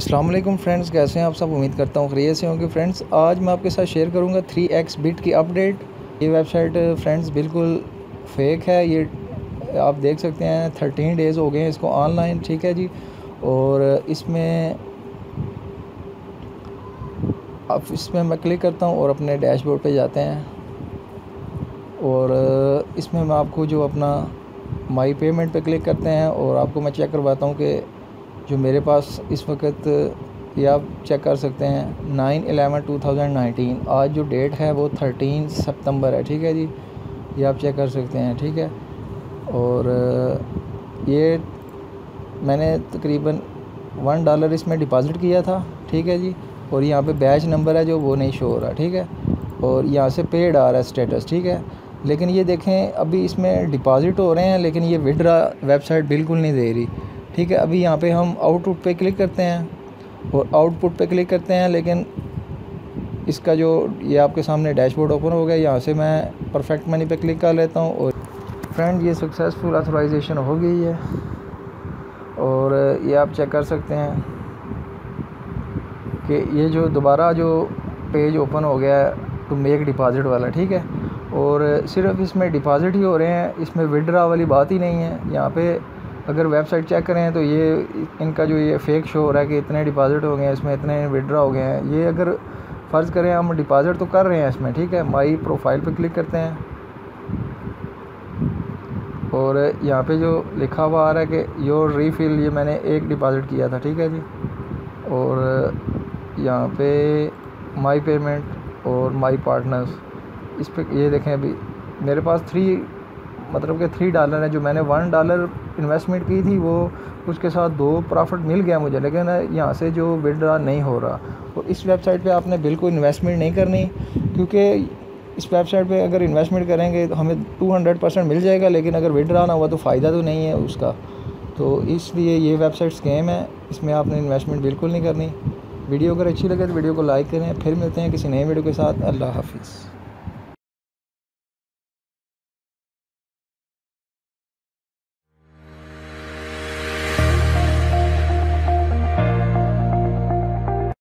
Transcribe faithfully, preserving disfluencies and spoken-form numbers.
अस्सलाम वालेकुम फ्रेंड्स, कैसे हैं आप सब। उम्मीद करता हूँ खैरियत से होंगे। फ्रेंड्स, आज मैं आपके साथ शेयर करूँगा थ्री एक्स बिट की अपडेट। ये वेबसाइट फ्रेंड्स बिल्कुल फेक है। ये आप देख सकते हैं थर्टीन डेज़ हो गए हैं इसको ऑनलाइन, ठीक है जी। और इसमें अब इसमें मैं क्लिक करता हूँ और अपने डैशबोर्ड पे जाते हैं और इसमें मैं आपको जो अपना माई पेमेंट पे क्लिक करते हैं और आपको मैं चेक करवाता हूँ कि जो मेरे पास इस वक्त, ये आप चेक कर सकते हैं nine eleven two thousand nineteen, आज जो डेट है वो थर्टीन सितंबर है, ठीक है जी। ये आप चेक कर सकते हैं, ठीक है। और ये मैंने तकरीबन वन डॉलर इसमें डिपॉज़िट किया था, ठीक है जी। और यहाँ पे बैच नंबर है जो वो नहीं शो हो रहा, ठीक है। और यहाँ से पेड आ रहा है स्टेटस, ठीक है। लेकिन ये देखें अभी इसमें डिपॉज़िट हो रहे हैं लेकिन ये विड्रा वेबसाइट बिल्कुल नहीं दे रही, ठीक है। अभी यहाँ पे हम आउटपुट पे क्लिक करते हैं और आउटपुट पे क्लिक करते हैं, लेकिन इसका जो ये आपके सामने डैशबोर्ड ओपन हो गया। यहाँ से मैं परफेक्ट मनी पे क्लिक कर लेता हूँ और फ्रेंड ये सक्सेसफुल ऑथराइजेशन हो गई है। और ये आप चेक कर सकते हैं कि ये जो दोबारा जो पेज ओपन हो गया है टू मेक डिपॉज़िट वाला, ठीक है। और सिर्फ इसमें डिपॉज़िट ही हो रहे हैं, इसमें विड्रा वाली बात ही नहीं है। यहाँ पे अगर वेबसाइट चेक करें तो ये इनका जो ये फेक शो हो रहा है कि इतने डिपॉज़िट हो गए हैं, इसमें इतने विड्रा हो गए हैं। ये अगर फ़र्ज़ करें हम डिपॉज़िट तो कर रहे हैं इसमें, ठीक है। माई प्रोफाइल पे क्लिक करते हैं और यहाँ पे जो लिखा हुआ आ रहा है कि योर रीफिल, ये मैंने एक डिपॉज़िट किया था, ठीक है जी। और यहाँ पे माई पेमेंट और माई पार्टनर्स, इस पे ये देखें अभी मेरे पास थ्री मतलब कि थ्री डॉलर है। जो मैंने वन डॉलर इन्वेस्टमेंट की थी वो उसके साथ दो प्रॉफिट मिल गया मुझे, लेकिन यहाँ से जो विड्रा नहीं हो रहा। और इस वेबसाइट पे आपने बिल्कुल इन्वेस्टमेंट नहीं करनी, क्योंकि इस वेबसाइट पे अगर इन्वेस्टमेंट करेंगे तो हमें टू हंड्रेड परसेंट मिल जाएगा, लेकिन अगर विड्रा ना हुआ तो फ़ायदा तो नहीं है उसका। तो इसलिए ये वेबसाइट स्कैम है, इसमें आपने इन्वेस्टमेंट बिल्कुल नहीं करनी। वीडियो अगर अच्छी लगे तो वीडियो को लाइक करें। फिर मिलते हैं किसी नए वीडियो के साथ। अल्लाह हाफिज़।